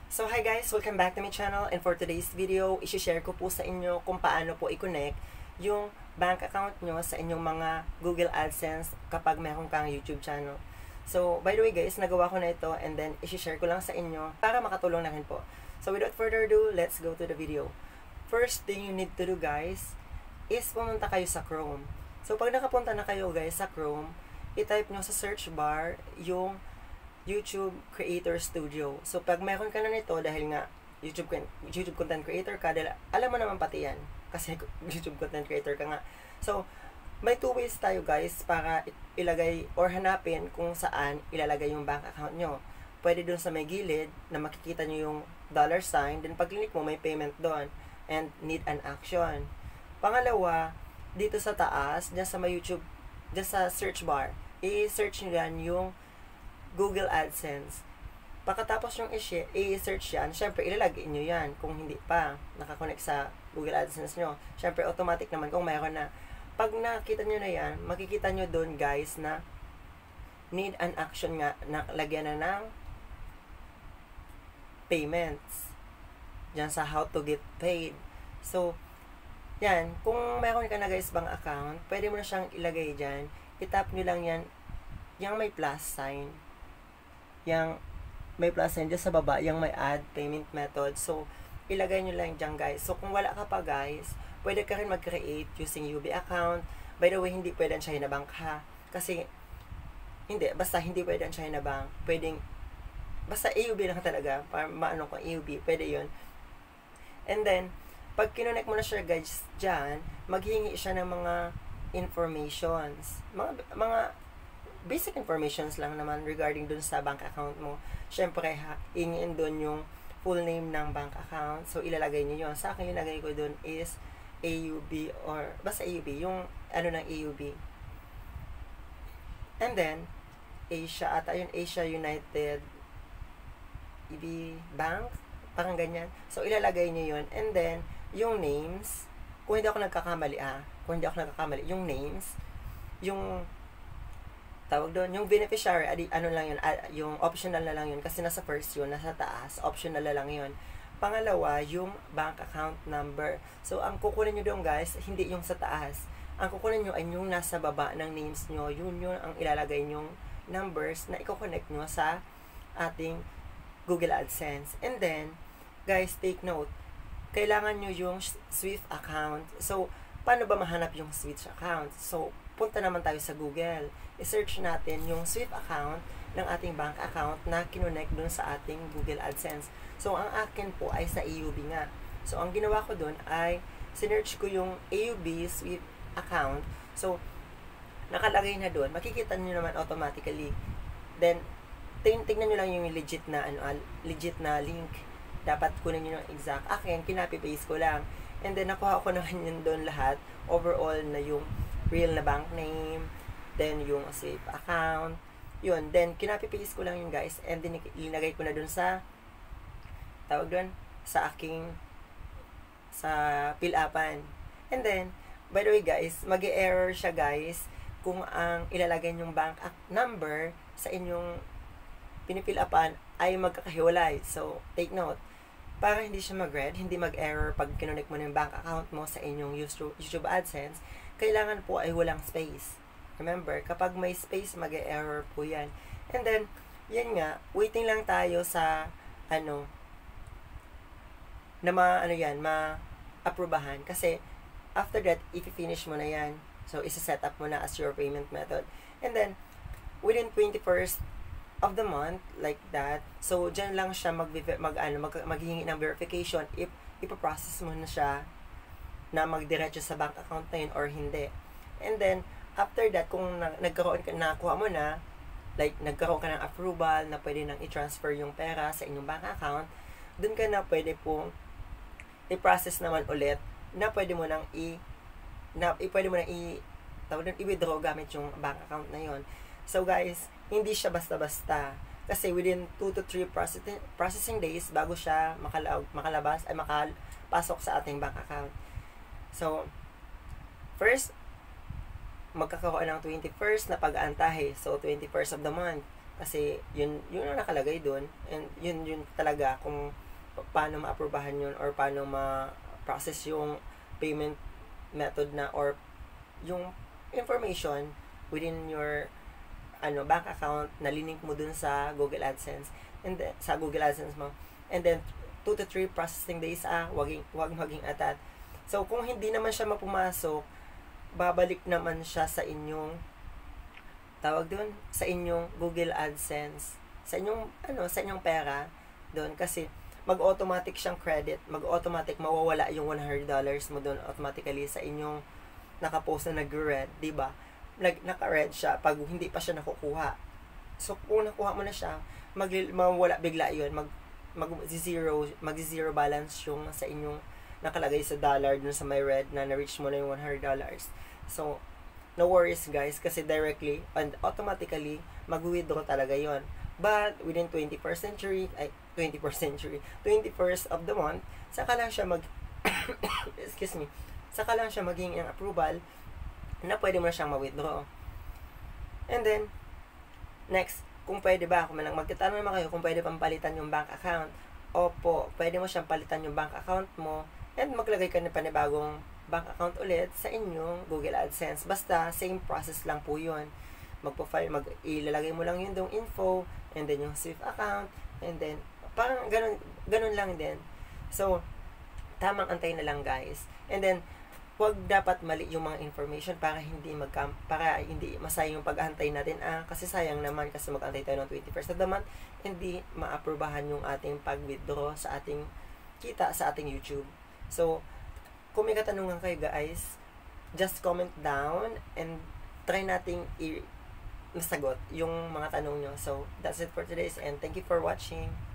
So hi guys, welcome back to my channel, and for today's video, i-share ko po sa inyo kung paano po i-connect yung bank account nyo sa inyong mga Google AdSense kapag meron kang YouTube channel. So by the way guys, nagawa ko na ito and then i-share ko lang sa inyo para makatulong na rin po. So without further ado, let's go to the video. First thing you need to do guys is pumunta kayo sa Chrome. So pag nakapunta na kayo guys sa Chrome, i-type nyo sa search bar yung YouTube Creator Studio. So, pag meron ka na nito, dahil nga YouTube content creator ka, dahil alam mo naman pati yan, kasi YouTube content creator ka nga. So, may two ways tayo guys para ilagay or hanapin kung saan ilalagay yung bank account nyo. Pwede dun sa may gilid na makikita nyo yung $sign, then pag click mo, may payment doon and need an action. Pangalawa, dito sa taas, dyan sa may YouTube, dyan sa search bar, i-search nyo yan yung Google AdSense. Pagkatapos yung i-search yan, syempre ilalagay nyo yan kung hindi pa nakakonect sa Google AdSense nyo. Syempre automatic naman kung mayroon na. Pag nakita nyo na yan, makikita nyo doon guys na need an action nga, nakalagyan na ng payments. Diyan sa how to get paid. So, yan, kung mayroon ka na guys bank account, pwede mo na siyang ilagay dyan. I-tap nyo lang yan, yung may plus sign. Yang may plus sign dyan sa baba, yung may add payment method. So, ilagay nyo lang dyan guys. So, kung wala ka pa guys, pwede ka rin mag-create using UB account. By the way, hindi pwede ang China Bank ha. Kasi, basta hindi pwede ang China Bank. Pwedeng, basta AUB lang talaga. Para maano ko, AUB, pwede yun. And then, pag kinonect mo na siya guys dyan, maghingi siya ng mga informations. Mga basic informations lang naman regarding dun sa bank account mo. Syempre, hingin dun yung full name ng bank account. So, ilalagay niyo yun. Sa akin, ilagay ko dun is AUB or basta AUB. Yung ano ng AUB. And then, Asia, ata yun, Asia United EB Bank. Parang ganyan. So, ilalagay niyo yun. And then, yung names, kung hindi ako nagkakamali, yung names, yung tawag doon, yung beneficiary, ano lang yun, yung optional na lang yun, kasi nasa first yun, nasa taas, optional na lang yun. Pangalawa, yung bank account number. So, ang kukunin nyo doon guys, hindi yung sa taas. Ang kukunin nyo ay yung nasa baba ng names nyo, yun ang ilalagay nyong numbers na i-connect nyo sa ating Google AdSense. And then, guys, take note, kailangan nyo yung Swift account. So, paano ba mahanap yung Swift account? So, punta naman tayo sa Google. I-search natin yung Swift account ng ating bank account na kinonect dun sa ating Google AdSense. So, ang akin po ay sa AUB nga. So, ang ginawa ko dun ay sinearch ko yung AUB Swift account. So, nakalagay na dun. Makikita nyo naman automatically. Then, tingnan nyo lang yung legit na link. Dapat kunin nyo yung exact. Akin, kinapi-paste ko lang. And then, nakuha ko naman yun dun lahat. Overall na yung real na bank name, then yung safe account, yun, then kinapi-paste ko lang yun guys, and then ilinagay ko na dun sa tawag dun, sa aking sa fill-upan. And then, by the way guys, mag-error siya guys kung ang ilalagay yung bank number sa inyong pinipill-upan ay magkakahiwalay. So, take note, para hindi siya mag-red, hindi mag-error pag kinonect mo na yung bank account mo sa inyong YouTube AdSense, kailangan po ay walang space. Remember, kapag may space, mag-error po yan. And then, yan nga, waiting lang tayo sa, ma-aprobahan. Kasi, after that, if-finish mo na yan. So, isa-set up mo na as your payment method. And then, within 21st of the month, like that, so, dyan lang siya maghihingi ng verification if ipaprocess mo na siya na magdiretso sa bank account na yun or hindi. And then, after that, kung nakuha mo na, like, nagkaroon ka ng approval na pwede nang i-transfer yung pera sa inyong bank account, dun ka na pwede pong i-process naman ulit na pwede mo nang i-withdraw gamit yung bank account na yun. So, guys, hindi siya basta-basta. Kasi within 2 to 3 processing days bago siya makapasok sa ating bank account. So, first, magkakaroon ng 21st na pag-aantahe. So, 21st of the month. Kasi yun ang nakalagay doon, and yun talaga kung paano ma-aprobahan yun or paano ma-process yung payment method na or yung information within your bank account na linink mo dun sa Google AdSense, and then sa Google AdSense mo, and then 2 to 3 processing days wag maging atat. So kung hindi naman siya mapumasok, babalik naman siya sa inyong tawag doon, sa inyong Google AdSense, sa inyong pera doon, kasi mag-automatic siyang credit, mag-automatic mawawala yung $100 mo doon automatically sa inyong nakapost na nag-red, 'di ba? Naka-red siya pag hindi pa siya nakukuha. So kung nakuha mo na siya, mawala bigla 'yon, mag-zero balance yung sa inyong nakalagay sa dollar dun sa may red na na-reach mo na yung $100. So no worries guys, kasi directly and automatically mag-withdraw talaga yon. But within 21st of the month, saka lang siya excuse me, saka lang siya maging ang approval na pwede mo na siyang ma-withdraw. And then next, kung pwede ba, kung magtatanong naman kayo kung pwede pang palitan yung bank account. Opo, pwede mo siyang palitan yung bank account mo and maglagay ka ng panibagong bank account ulit sa inyong Google AdSense. Basta, same process lang po yun. Ilalagay mo lang yun dong info, and then yung Swift account, and then, parang ganun lang din. So, tamang antay na lang guys. And then, huwag dapat mali yung mga information para hindi masayang yung pag-antay natin. Kasi sayang naman kasi mag-antay tayo ng 21st of the month, hindi ma-aprobahan yung ating pag-withdraw sa ating kita sa ating YouTube. So, kung may katanungan kayo guys, just comment down and try nating nasagot yung mga tanong nyo. So, that's it for today, and thank you for watching.